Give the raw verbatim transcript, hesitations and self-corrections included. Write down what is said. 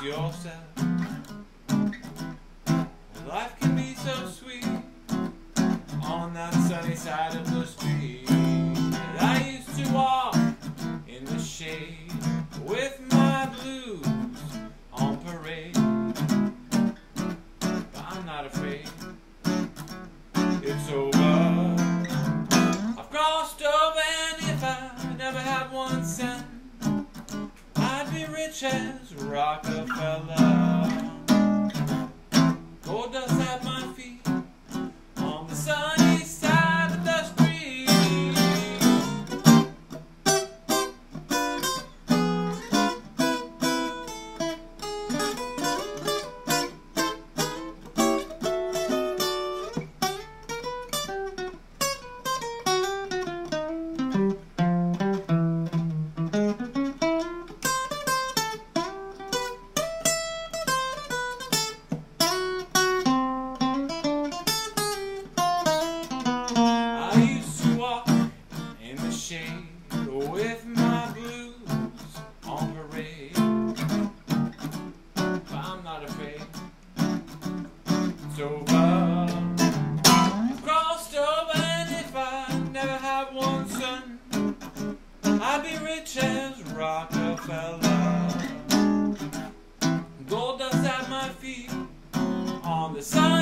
yourself. Life can be so sweet on that sunny side of the street. I used to walk in the shade with my blues on parade, but I'm not afraid. It's over. I've crossed over, and if I never had one cent, I'd be rich as Rockefeller. Gold dust at my feet on the sunny side of the street. With my blues on parade, but I'm not afraid. It's over. I've crossed over, and if I never had one son, I'd be rich as Rockefeller. Gold dust at my feet on the sun.